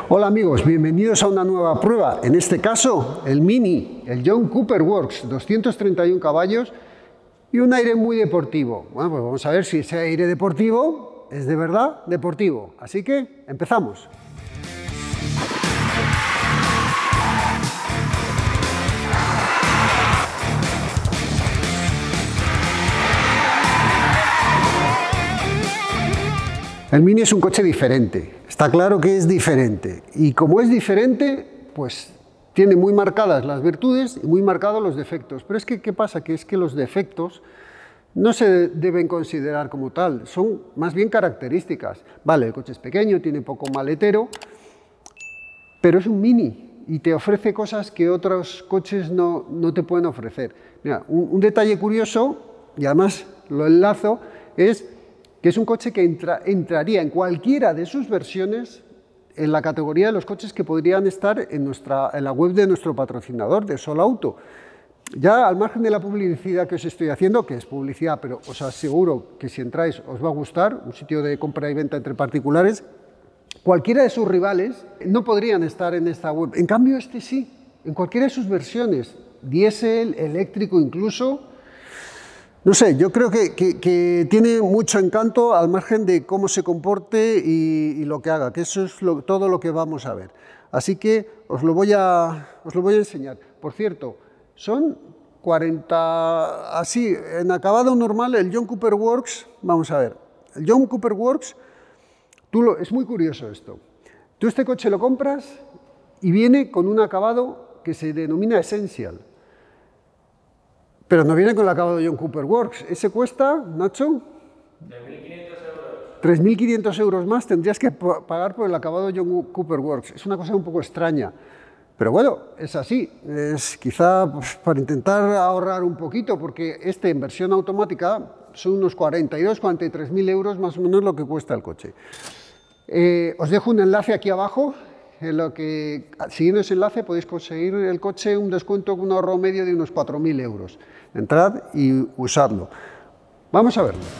Hola amigos, bienvenidos a una nueva prueba, en este caso el Mini, el John Cooper Works, 231 caballos y un aire muy deportivo. Bueno, pues vamos a ver si ese aire deportivo es de verdad deportivo, así que empezamos. El Mini es un coche diferente, está claro que es diferente, y como es diferente, pues tiene muy marcadas las virtudes y muy marcados los defectos. Pero es que, ¿qué pasa? Que es que los defectos no se deben considerar como tal, son más bien características. Vale, el coche es pequeño, tiene poco maletero, pero es un Mini y te ofrece cosas que otros coches no te pueden ofrecer. Mira, un detalle curioso, y además lo enlazo, es que es un coche que entraría en cualquiera de sus versiones en la categoría de los coches que podrían estar en la web de nuestro patrocinador, de Solauto. Ya al margen de la publicidad que os estoy haciendo, que es publicidad, pero os aseguro que si entráis os va a gustar, un sitio de compra y venta entre particulares, cualquiera de sus rivales no podrían estar en esta web. En cambio este sí, en cualquiera de sus versiones, diésel, eléctrico incluso. No sé, yo creo que tiene mucho encanto al margen de cómo se comporte y lo que haga, que eso es todo lo que vamos a ver. Así que os lo voy a enseñar. Por cierto, son 40, así, en acabado normal, el John Cooper Works, vamos a ver, el John Cooper Works, es muy curioso esto. Tú este coche lo compras y viene con un acabado que se denomina Essential. Pero no viene con el acabado de John Cooper Works. Ese cuesta, Nacho, 3.500 euros. 3.500 euros más tendrías que pagar por el acabado de John Cooper Works. Es una cosa un poco extraña. Pero bueno, es así. Es quizá pues, para intentar ahorrar un poquito, porque este en versión automática son unos 43.000 euros más o menos lo que cuesta el coche. Os dejo un enlace aquí abajo, en lo que, siguiendo ese enlace, podéis conseguir el coche un descuento con un ahorro medio de unos 4.000 euros. Entrad y usadlo. Vamos a verlo.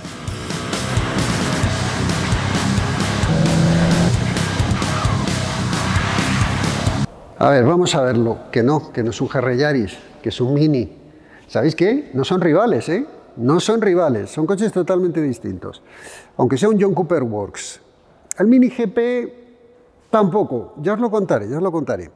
A ver, vamos a verlo. Que no es un GR Yaris, que es un Mini. ¿Sabéis qué? No son rivales, ¿eh? No son rivales, son coches totalmente distintos. Aunque sea un John Cooper Works. El Mini GP tampoco, ya os lo contaré, ya os lo contaré.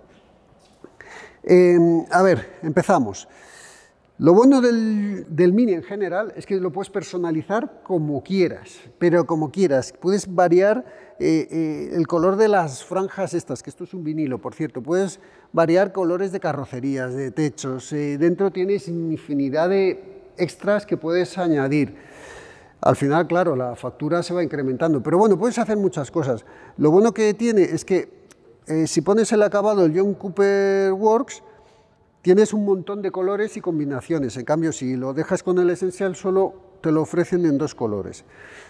A ver, empezamos. Lo bueno del Mini en general es que lo puedes personalizar como quieras, pero como quieras. Puedes variar el color de las franjas estas, que esto es un vinilo, por cierto. Puedes variar colores de carrocerías, de techos. Dentro tienes infinidad de extras que puedes añadir. Al final, claro, la factura se va incrementando, pero bueno, puedes hacer muchas cosas. Lo bueno que tiene es que si pones el acabado del John Cooper Works, tienes un montón de colores y combinaciones. En cambio, si lo dejas con el Essential, solo te lo ofrecen en 2 colores.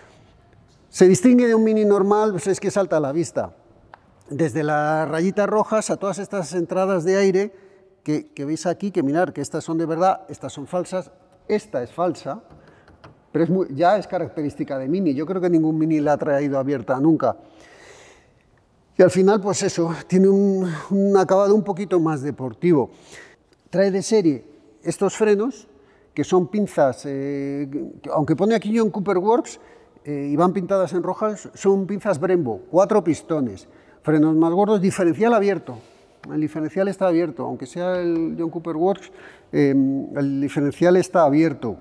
Se distingue de un Mini normal, pues es que salta a la vista. Desde las rayitas rojas a todas estas entradas de aire que veis aquí, que mirad, que estas son de verdad, estas son falsas, esta es falsa, pero ya es característica de Mini. Yo creo que ningún Mini la ha traído abierta nunca. Y al final, pues eso, tiene un acabado un poquito más deportivo. Trae de serie estos frenos, que son pinzas, aunque pone aquí John Cooper Works, y van pintadas en rojas, son pinzas Brembo, 4 pistones, frenos más gordos, diferencial abierto. El diferencial está abierto, aunque sea el John Cooper Works, el diferencial está abierto.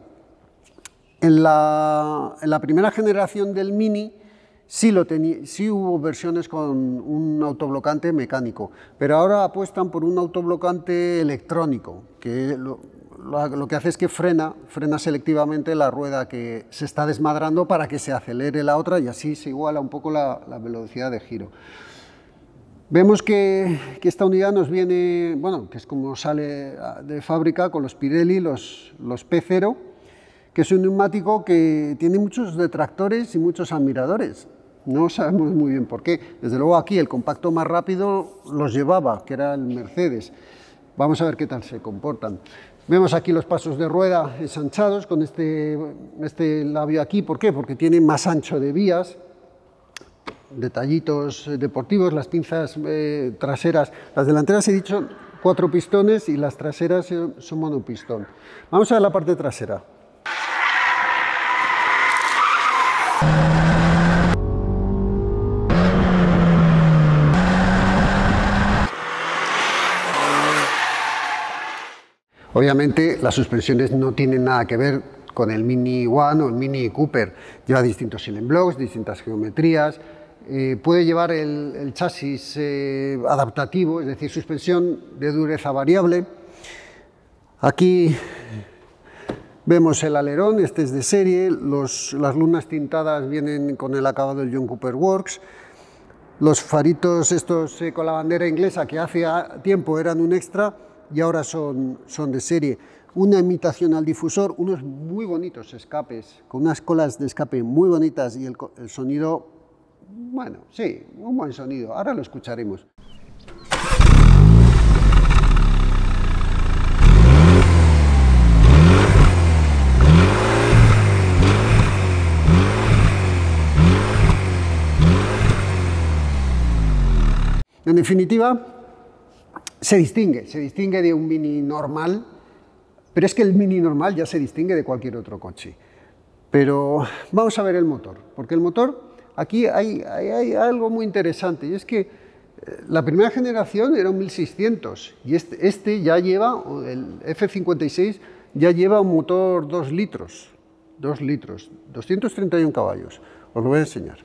En la primera generación del Mini sí hubo versiones con un autoblocante mecánico, pero ahora apuestan por un autoblocante electrónico, que lo que hace es que frena selectivamente la rueda que se está desmadrando para que se acelere la otra y así se iguala un poco la velocidad de giro. Vemos que esta unidad nos viene, bueno, que es como sale de fábrica con los Pirelli, los P0, que es un neumático que tiene muchos detractores y muchos admiradores. No sabemos muy bien por qué. Desde luego aquí el compacto más rápido los llevaba, que era el Mercedes. Vamos a ver qué tal se comportan. Vemos aquí los pasos de rueda ensanchados con este labio aquí. ¿Por qué? Porque tiene más ancho de vías. detallitos deportivos, las pinzas traseras, las delanteras he dicho 4 pistones y las traseras son monopistón. Vamos a ver la parte trasera. Obviamente las suspensiones no tienen nada que ver con el Mini One o el Mini Cooper. Lleva distintos silent blocks, distintas geometrías, puede llevar el chasis adaptativo, es decir, suspensión de dureza variable. Aquí vemos el alerón, este es de serie, las lunas tintadas vienen con el acabado del John Cooper Works. Los faritos estos con la bandera inglesa que hace tiempo eran un extra y ahora son de serie. Una imitación al difusor, unos muy bonitos escapes, con unas colas de escape muy bonitas y el sonido, bueno, sí, un buen sonido, ahora lo escucharemos. En definitiva, se distingue de un Mini normal, pero es que el Mini normal ya se distingue de cualquier otro coche. Pero vamos a ver el motor, porque el motor, aquí hay algo muy interesante, y es que la primera generación era un 1600, y este ya lleva, el F56, ya lleva un motor 2 litros, 231 caballos. Os lo voy a enseñar.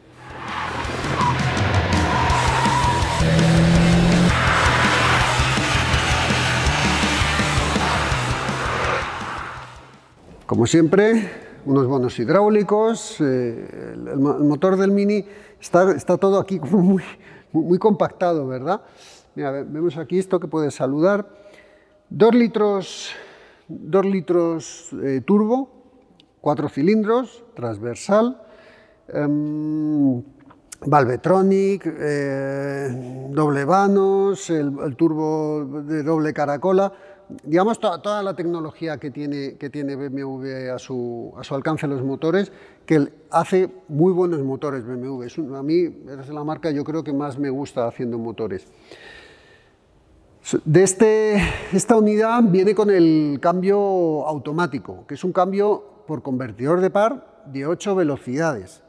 Como siempre, unos bonos hidráulicos, el motor del Mini está todo aquí como muy compactado, ¿verdad? Mira, vemos aquí esto que puede saludar. 2 litros turbo, 4 cilindros, transversal, Valvetronic, doble vanos, el turbo de doble caracola. Digamos, toda la tecnología que tiene BMW a su alcance los motores, que hace muy buenos motores BMW. A mí es la marca yo creo que más me gusta haciendo motores. Esta unidad viene con el cambio automático, que es un cambio por convertidor de par de 8 velocidades.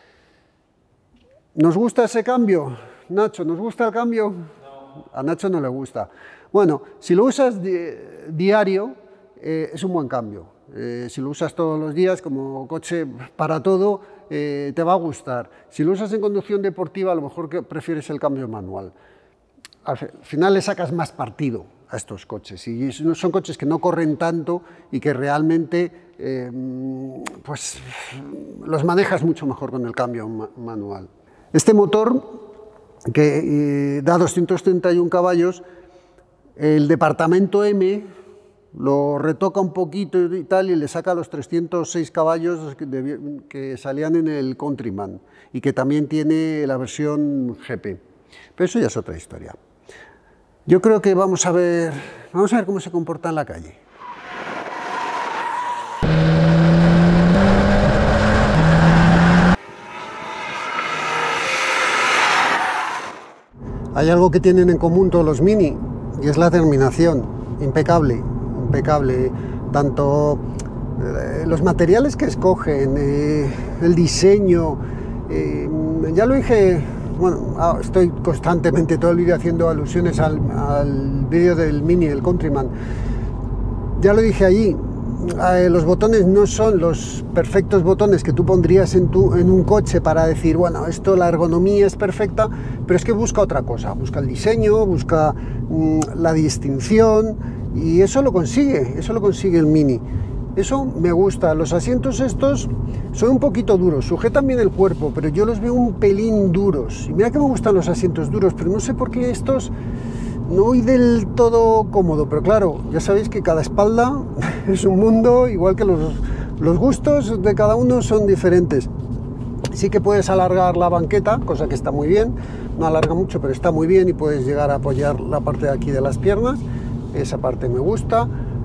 ¿Nos gusta ese cambio? Nacho, ¿nos gusta el cambio? No. A Nacho no le gusta. Bueno, si lo usas diario, es un buen cambio. Si lo usas todos los días como coche para todo, te va a gustar. Si lo usas en conducción deportiva, a lo mejor que prefieres el cambio manual. Al final le sacas más partido a estos coches. Y son coches que no corren tanto y que realmente pues, los manejas mucho mejor con el cambio manual. Este motor, que da 231 caballos, el departamento M lo retoca un poquito y tal y le saca los 306 caballos que salían en el Countryman y que también tiene la versión GP. Pero eso ya es otra historia. Yo creo que vamos a ver cómo se comporta en la calle. Hay algo que tienen en común todos los Mini, y es la terminación, impecable, impecable. Tanto los materiales que escogen, el diseño, ya lo dije, bueno, estoy constantemente todo el vídeo haciendo alusiones al vídeo del Mini, del Countryman. Ya lo dije allí, los botones no son los perfectos botones que tú pondrías en un coche para decir, bueno, la ergonomía es perfecta, pero es que busca otra cosa, busca el diseño, busca la distinción, y eso lo consigue el Mini. Eso me gusta. Los asientos estos son un poquito duros, sujetan bien el cuerpo, pero yo los veo un pelín duros. Y mira que me gustan los asientos duros, pero no sé por qué estos no voy del todo cómodo. Pero claro, ya sabéis que cada espalda es un mundo, igual que los gustos de cada uno son diferentes. Sí que puedes alargar la banqueta, cosa que está muy bien, no alarga mucho, pero está muy bien, y puedes llegar a apoyar la parte de aquí de las piernas, esa parte me gusta.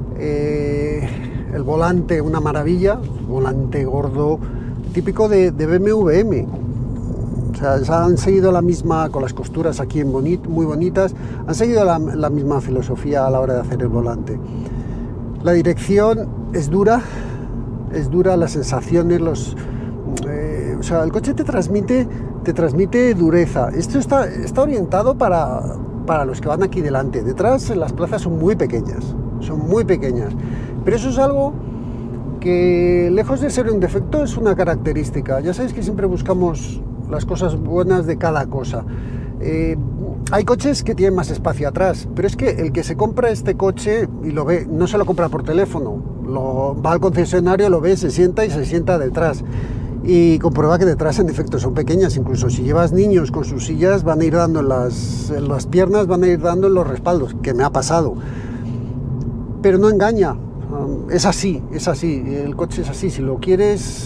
El volante, una maravilla, volante gordo, típico de BMW M. O sea, han seguido la misma, con las costuras aquí muy bonitas, han seguido la misma filosofía a la hora de hacer el volante. La dirección es dura, las sensaciones, o sea, el coche te transmite dureza. Esto está orientado para los que van aquí delante. Detrás las plazas son muy pequeñas, pero eso es algo que, lejos de ser un defecto, es una característica. Ya sabéis que siempre buscamos las cosas buenas de cada cosa. Hay coches que tienen más espacio atrás, pero es que el que se compra este coche y lo ve, no se lo compra por teléfono, va al concesionario, lo ve, se sienta detrás y comprueba que detrás en efecto son pequeñas. Incluso si llevas niños con sus sillas, van a ir dando en las piernas, van a ir dando en los respaldos, que me ha pasado, pero no engaña. Es así, el coche es así. Si lo quieres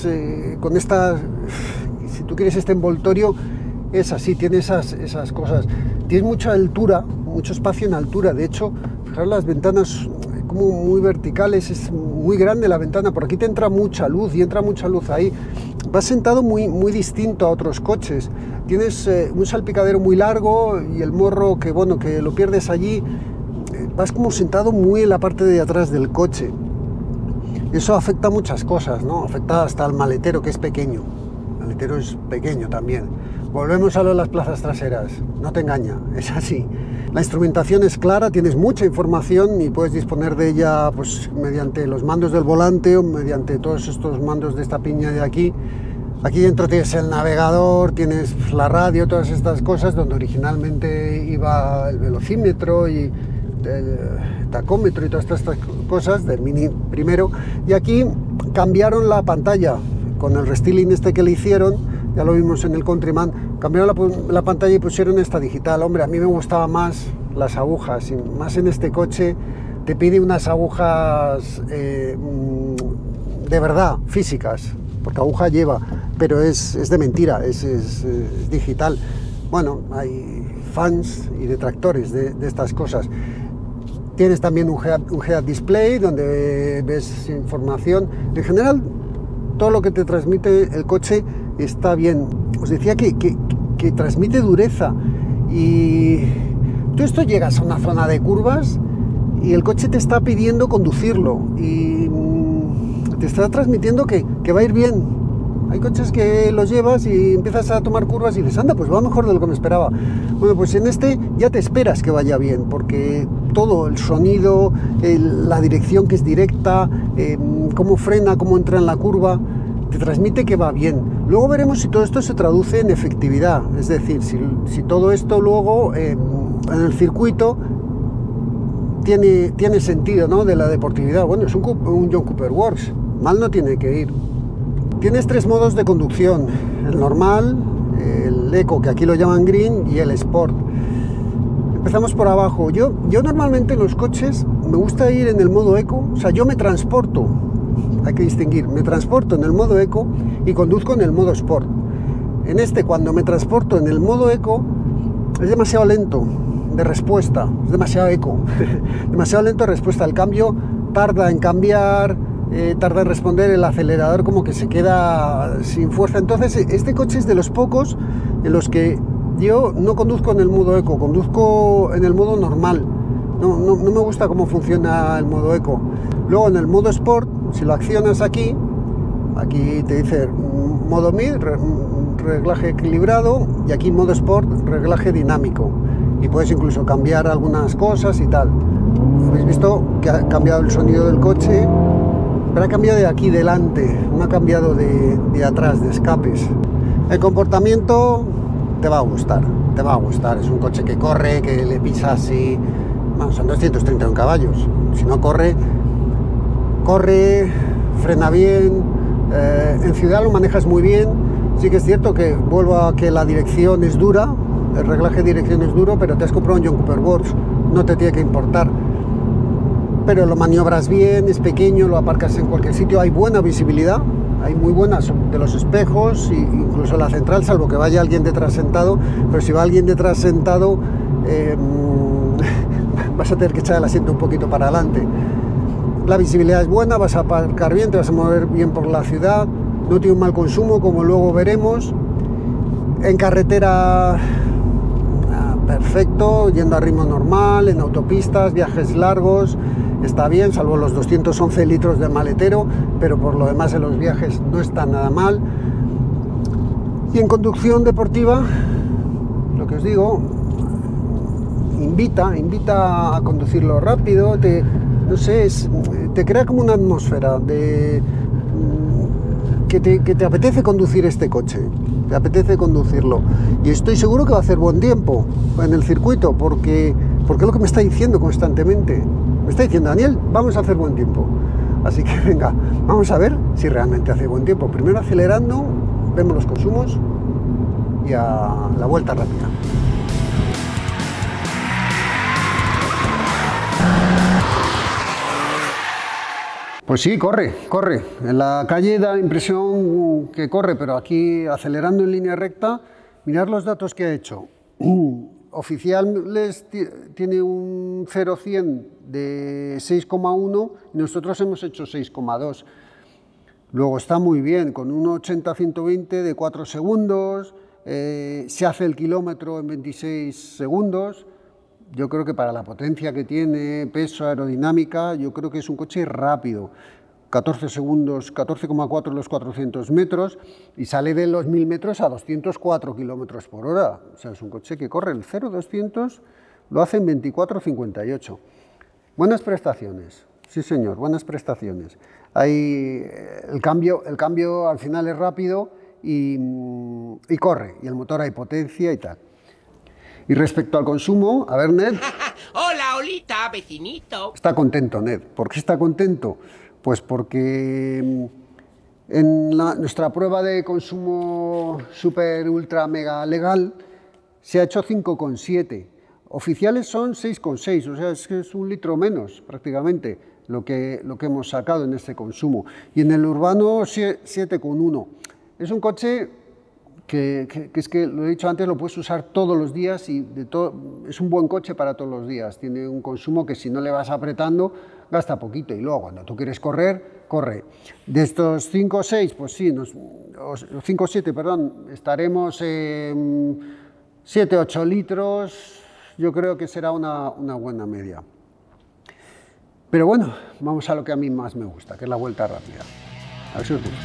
si tú quieres este envoltorio, es así, tiene esas cosas. Tienes mucha altura, mucho espacio en altura. De hecho, fijaros, las ventanas como muy verticales, es muy grande la ventana. Por aquí te entra mucha luz y entra mucha luz ahí. Vas sentado muy distinto a otros coches. Tienes un salpicadero muy largo y el morro que lo pierdes allí. Vas como sentado muy en la parte de atrás del coche. Eso afecta a muchas cosas, ¿no? Afecta hasta al maletero, que es pequeño. El maletero es pequeño también. Volvemos a lo de las plazas traseras. No te engaña, es así. La instrumentación es clara, tienes mucha información y puedes disponer de ella pues mediante los mandos del volante o mediante todos estos mandos de esta piña de aquí. Aquí dentro tienes el navegador, tienes la radio, todas estas cosas, donde originalmente iba el velocímetro y el tacómetro y todas estas cosas del Mini primero, y aquí cambiaron la pantalla con el restyling este que le hicieron, ya lo vimos en el Countryman, cambiaron la pantalla y pusieron esta digital. Hombre, a mí me gustaban más las agujas, y más en este coche te pide unas agujas de verdad, físicas, porque aguja lleva, pero es de mentira, es digital. Bueno, hay fans y detractores de estas cosas. Tienes también un head display donde ves información. En general, todo lo que te transmite el coche está bien. Os decía que transmite dureza, y tú esto llegas a una zona de curvas y el coche te está pidiendo conducirlo y te está transmitiendo que va a ir bien. Hay coches que los llevas y empiezas a tomar curvas y dices, anda, pues va mejor de lo que me esperaba. Bueno, pues en este ya te esperas que vaya bien, porque todo, el sonido, la dirección que es directa, cómo frena, cómo entra en la curva, te transmite que va bien. Luego veremos si todo esto se traduce en efectividad, es decir, si todo esto luego en el circuito tiene sentido, ¿no?, de la deportividad. Bueno, es un John Cooper Works, mal no tiene que ir. Tienes 3 modos de conducción: el normal, el eco, que aquí lo llaman green, y el sport. Empezamos por abajo. Yo normalmente en los coches me gusta ir en el modo eco, o sea, yo me transporto, hay que distinguir, me transporto en el modo eco y conduzco en el modo sport. En este, cuando me transporto en el modo eco, es demasiado lento de respuesta, es demasiado eco, demasiado lento de respuesta. El cambio tarda en cambiar, tarda en responder, el acelerador como que se queda sin fuerza. Entonces este coche es de los pocos en los que yo no conduzco en el modo eco, conduzco en el modo normal. No me gusta cómo funciona el modo eco. Luego en el modo sport, si lo accionas aquí te dice modo mid, reglaje equilibrado, y aquí modo sport, reglaje dinámico, y puedes incluso cambiar algunas cosas y tal. Habéis visto que ha cambiado el sonido del coche, pero ha cambiado de aquí delante, no ha cambiado de atrás, de escapes. El comportamiento te va a gustar, es un coche que corre, que le pisas y... Bueno, son 231 caballos, si no corre, frena bien, en ciudad lo manejas muy bien. Sí que es cierto que vuelvo a que la dirección es dura, el reglaje de dirección es duro, pero te has comprado un John Cooper Works, no te tiene que importar. Pero lo maniobras bien, es pequeño, lo aparcas en cualquier sitio, hay buena visibilidad, hay muy buenas de los espejos, e incluso la central, salvo que vaya alguien detrás sentado, pero si va alguien detrás sentado, vas a tener que echar el asiento un poquito para adelante. La visibilidad es buena, vas a aparcar bien, te vas a mover bien por la ciudad, no tiene un mal consumo, como luego veremos. En carretera perfecto, yendo a ritmo normal, en autopistas, viajes largos, está bien, salvo los 211 litros de maletero, pero por lo demás en los viajes no está nada mal. Y en conducción deportiva, lo que os digo, invita a conducirlo rápido, no sé, te crea como una atmósfera de que te apetece conducir este coche, te apetece conducirlo. Y estoy seguro que va a hacer buen tiempo en el circuito, porque es lo que me está diciendo constantemente. Me está diciendo, Daniel, vamos a hacer buen tiempo. Así que venga, vamos a ver si realmente hace buen tiempo. Primero acelerando, vemos los consumos y a la vuelta rápida. Pues sí, corre. En la calle da la impresión que corre, pero aquí acelerando en línea recta, mirad los datos que ha hecho. Oficiales tiene un 0-100 de 6,1 y nosotros hemos hecho 6,2. Luego está muy bien, con un 80-120 de 4 segundos, se hace el kilómetro en 26 segundos. Yo creo que para la potencia que tiene, peso, aerodinámica, yo creo que es un coche rápido. 14 segundos, 14,4 los 400 metros y sale de los 1000 metros a 204 kilómetros por hora. O sea, es un coche que corre el 0-200, lo hace en 24,58. Buenas prestaciones, sí señor, buenas prestaciones. El cambio al final es rápido y corre, y el motor hay potencia y tal. Y respecto al consumo, a ver, Ned. Hola, Olita, vecinito. Está contento, Ned. ¿Por qué está contento? Pues porque en nuestra prueba de consumo super, ultra, mega legal se ha hecho 5,7. Oficiales son 6,6, o sea, es que es un litro menos prácticamente lo que hemos sacado en este consumo. Y en el urbano 7,1. Es un coche que es que, lo he dicho antes, lo puedes usar todos los días y es un buen coche para todos los días. Tiene un consumo que si no le vas apretando, gasta poquito y luego cuando tú quieres correr, corre. De estos 5 o 6, pues sí, 5 o 7, perdón, estaremos en 7-8 litros, yo creo que será una buena media. Pero bueno, vamos a lo que a mí más me gusta, que es la vuelta rápida. A ver si os gusta.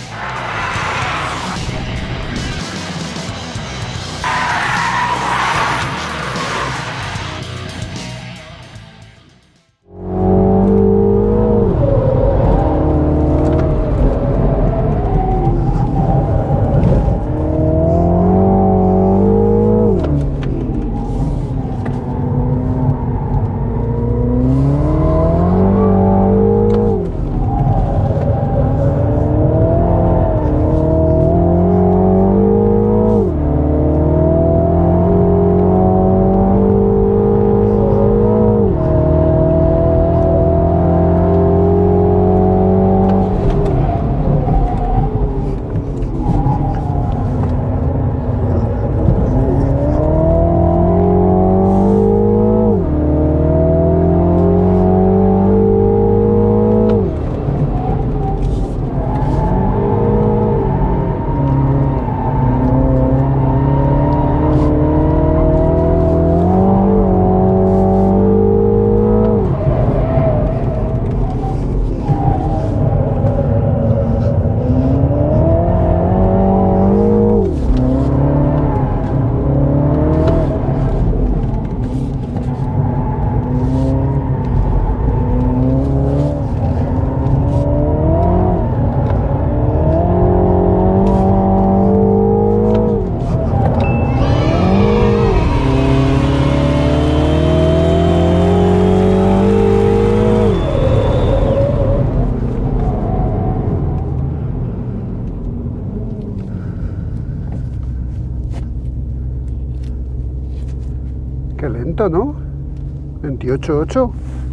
Qué lento, ¿no? 28,8.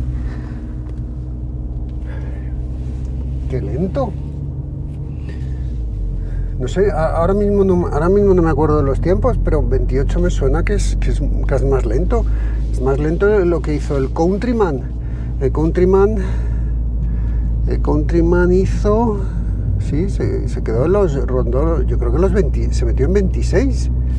Qué lento. No sé, ahora mismo no me acuerdo de los tiempos, pero 28 me suena que es más lento. Es más lento de lo que hizo el Countryman. El Countryman hizo... Sí, se quedó en los rondó, yo creo que los 20, se metió en 26.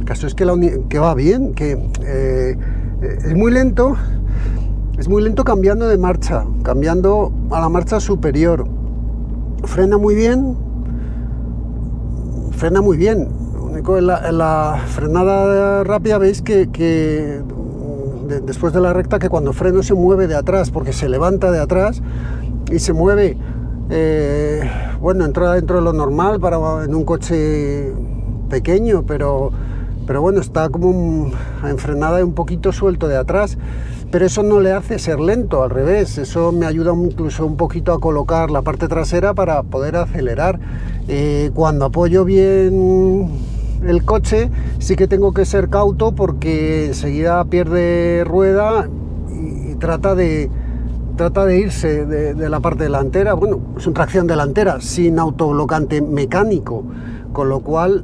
caso es que va bien, que es muy lento cambiando de marcha, cambiando a la marcha superior. Frena muy bien. Lo único, en la frenada rápida veis que después de la recta, que cuando freno se mueve de atrás, porque se levanta de atrás y se mueve, bueno, entra dentro de lo normal en un coche pequeño, pero bueno, está como en frenada un poquito suelto de atrás, pero eso no le hace ser lento, al revés, eso me ayuda incluso un poquito a colocar la parte trasera para poder acelerar. Cuando apoyo bien el coche sí que tengo que ser cauto, porque enseguida pierde rueda y trata de irse de la parte delantera. Bueno, es una tracción delantera sin autoblocante mecánico, con lo cual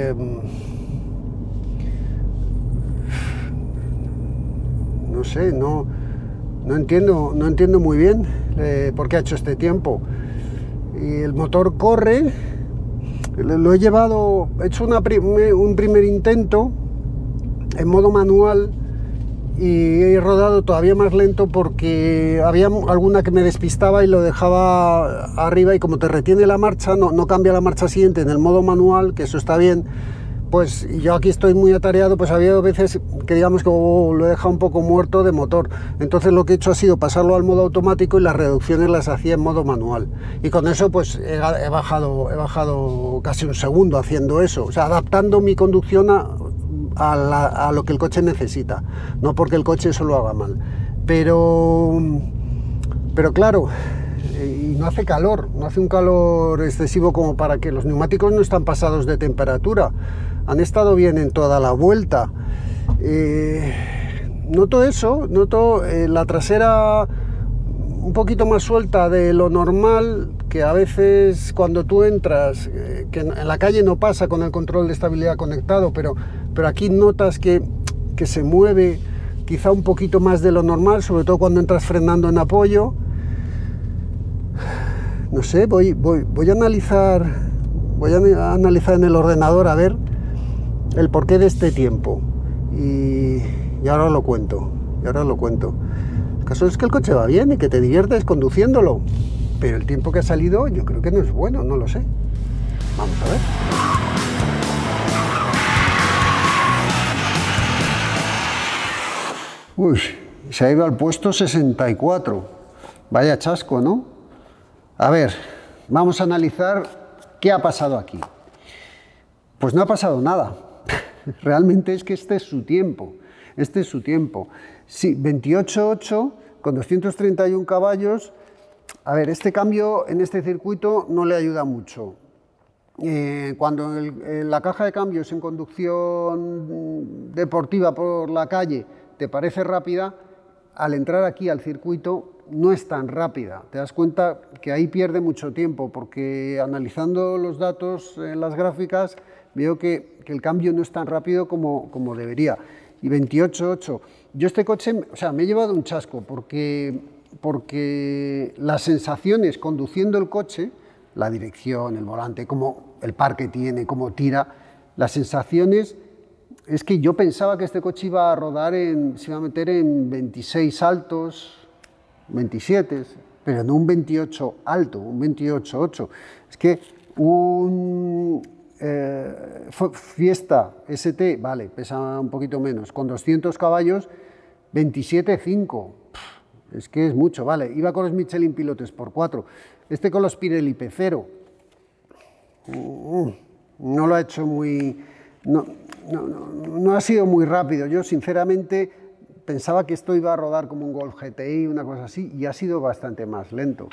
no sé, no entiendo muy bien por qué ha hecho este tiempo. Y el motor corre, lo he llevado, he hecho un primer intento en modo manual y he rodado todavía más lento, porque había alguna que me despistaba y lo dejaba arriba, y como te retiene la marcha, no cambia la marcha siguiente en el modo manual, que eso está bien. Pues yo aquí estoy muy atareado, pues había veces que digamos que lo he dejado un poco muerto de motor. Entonces lo que he hecho ha sido pasarlo al modo automático y las reducciones las hacía en modo manual. Y con eso pues he bajado casi un segundo haciendo eso, o sea, adaptando mi conducción a lo que el coche necesita, no porque el coche eso lo haga mal. Pero claro, y no hace calor, no hace un calor excesivo como para que los neumáticos no están pasados de temperatura, han estado bien en toda la vuelta. Noto eso, noto la trasera un poquito más suelta de lo normal, que a veces cuando tú entras, que en la calle no pasa con el control de estabilidad conectado, pero aquí notas que se mueve quizá un poquito más de lo normal, sobre todo cuando entras frenando en apoyo. No sé, voy a analizar en el ordenador a ver el porqué de este tiempo, y ahora lo cuento. El caso es que el coche va bien y que te diviertes conduciéndolo, pero el tiempo que ha salido yo creo que no es bueno, no lo sé. Vamos a ver. Uy, se ha ido al puesto 64. Vaya chasco, ¿no? A ver, vamos a analizar qué ha pasado aquí. Pues no ha pasado nada. Realmente es que este es su tiempo. Sí, 28.8 con 231 caballos. A ver, este cambio en este circuito no le ayuda mucho. Cuando la caja de cambios en conducción deportiva por la calle te parece rápida, al entrar aquí al circuito no es tan rápida. Te das cuenta que ahí pierde mucho tiempo, porque analizando los datos en las gráficas veo que el cambio no es tan rápido como debería. Y 28.8. Yo este coche, o sea, me he llevado un chasco, porque las sensaciones conduciendo el coche, la dirección, el volante, como el par que tiene, cómo tira, las sensaciones, es que yo pensaba que este coche iba a rodar se iba a meter en 26 saltos, 27, pero no un 28 alto, un 28.8. Es que un Fiesta ST, vale, pesa un poquito menos, con 200 caballos, 27.5. Es que es mucho, vale. Iba con los Michelin Pilot Sport 4. Este con los Pirelli P0. No lo ha hecho muy... No ha sido muy rápido. Yo, sinceramente, pensaba que esto iba a rodar como un Golf GTI, una cosa así, y ha sido bastante más lento.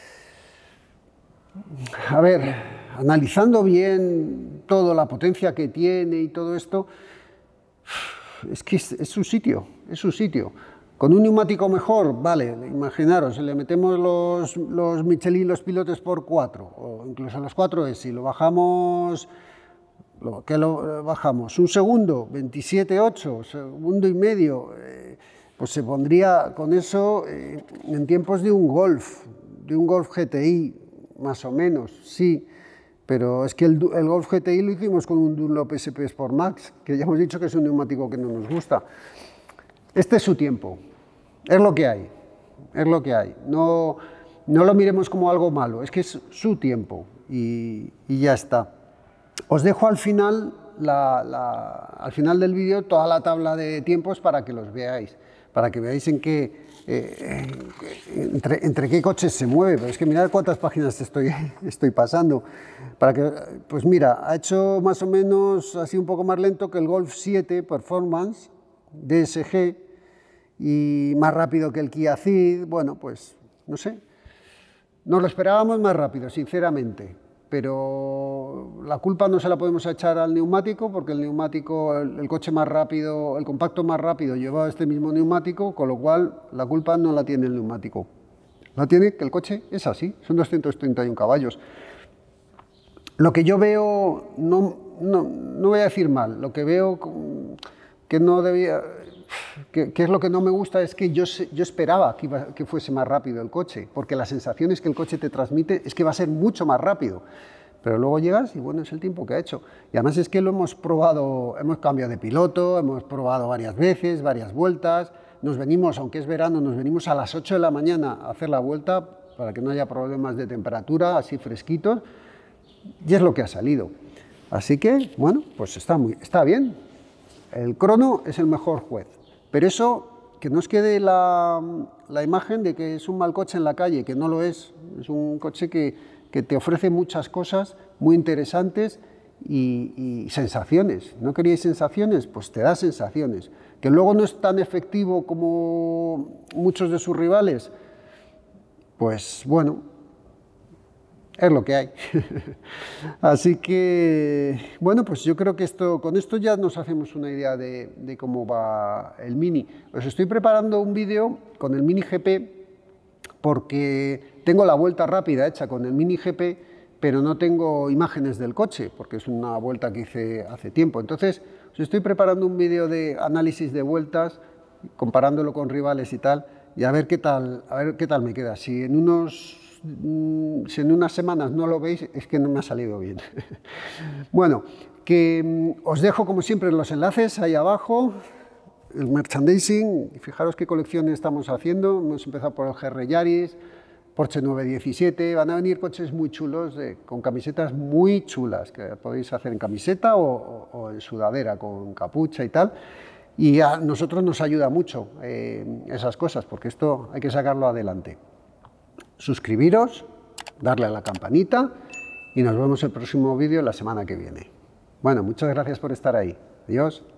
A ver, analizando bien toda la potencia que tiene y todo esto, es que es su sitio, Con un neumático mejor, vale, imaginaros, le metemos los Michelin, los Pilot Sport 4, o incluso los 4S, y lo bajamos, lo bajamos un segundo, 27.8, segundo y medio, pues se pondría con eso en tiempos de un Golf GTI, más o menos, sí, Pero es que el Golf GTI lo hicimos con un Dunlop SP Sport Max, que ya hemos dicho que es un neumático que no nos gusta. Este es su tiempo, es lo que hay, es lo que hay. No lo miremos como algo malo, es que es su tiempo y ya está. Os dejo al final, al final del vídeo toda la tabla de tiempos para que los veáis, en qué, entre qué coches se mueve. Pero es que mirad cuántas páginas estoy pasando. Pues mira, ha hecho más o menos así un poco más lento que el Golf 7 Performance DSG y más rápido que el Kia Ceed. Bueno, pues no sé, nos lo esperábamos más rápido, sinceramente. Pero la culpa no se la podemos echar al neumático, porque el neumático, el coche más rápido, el compacto más rápido llevaba este mismo neumático, con lo cual la culpa no la tiene el neumático. La tiene que el coche es así, son 231 caballos. Lo que yo veo, no voy a decir mal, lo que veo que no debía, que es lo que no me gusta, es que yo esperaba que fuese más rápido el coche, porque las sensaciones que el coche te transmite es que va a ser mucho más rápido. Pero luego llegas y bueno, es el tiempo que ha hecho. Y además es que lo hemos probado, hemos cambiado de piloto, hemos probado varias veces, varias vueltas. Nos venimos, aunque es verano, nos venimos a las 8 de la mañana a hacer la vuelta para que no haya problemas de temperatura, así fresquitos. Y es lo que ha salido. Así que, bueno, pues está bien. El crono es el mejor juez. Pero eso, que no os quede la imagen de que es un mal coche en la calle, que no lo es. Es un coche que te ofrece muchas cosas muy interesantes y sensaciones. ¿No queríais sensaciones? Pues te da sensaciones. Que luego no es tan efectivo como muchos de sus rivales, pues bueno, es lo que hay. Así que, bueno, pues yo creo que con esto ya nos hacemos una idea de cómo va el Mini. Os estoy preparando un vídeo con el Mini GP, porque tengo la vuelta rápida hecha con el Mini GP, pero no tengo imágenes del coche, porque es una vuelta que hice hace tiempo. Entonces, os estoy preparando un vídeo de análisis de vueltas, comparándolo con rivales y tal, y a ver qué tal me queda. Si en unas semanas no lo veis, es que no me ha salido bien. Bueno, que os dejo como siempre los enlaces ahí abajo, el merchandising, fijaros qué colecciones estamos haciendo. Hemos empezado por el GR Yaris, Porsche 917, van a venir coches muy chulos, con camisetas muy chulas, que podéis hacer en camiseta o en sudadera, con capucha y tal. Y a nosotros nos ayuda mucho esas cosas, porque esto hay que sacarlo adelante. Suscribiros, darle a la campanita y nos vemos en el próximo vídeo la semana que viene. Bueno, muchas gracias por estar ahí. Adiós.